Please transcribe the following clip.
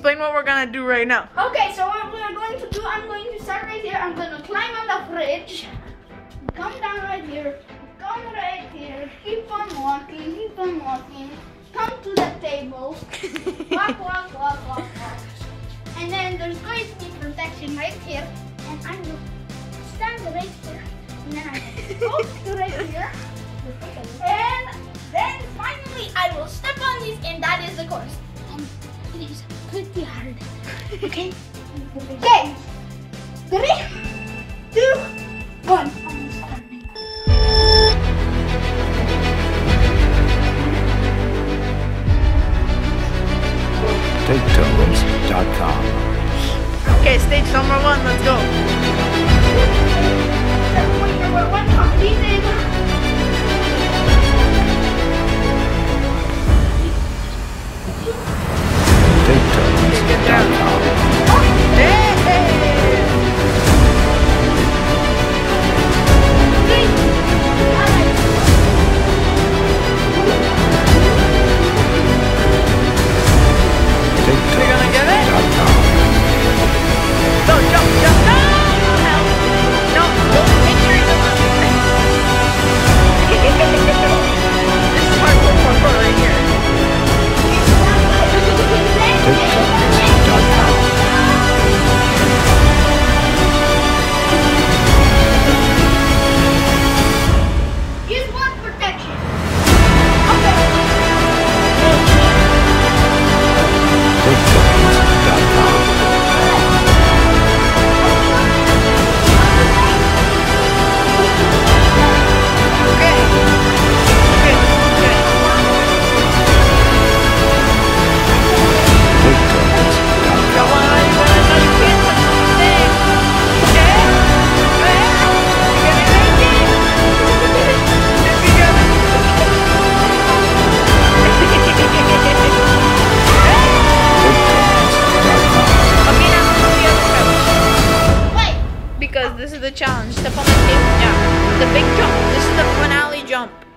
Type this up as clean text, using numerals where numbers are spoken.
explain what we're gonna do right now. Okay, so what we're going to do, I'm going to start right here. I'm going to climb on the fridge. Come down right here. Come right here. Keep on walking. Keep on walking. Come to the table. Walk, walk, walk, walk, walk. And then there's going to be protection right here. And I will stand right here. And then I will go to right here. And then finally I will step on these, and that is the course. And it is pretty hard. Okay? Okay. 3, 2, 1. TakeTones.com. Okay, stage number 1, let's go. Point number 1 completed. TakeTones.com. You're gonna get it? No, jump, jump, no! Help! No, don't make sure you're not. This is parkour right here. Use blood protection. Because this is the challenge. Step on the table. Yeah. The big jump. This is the finale jump.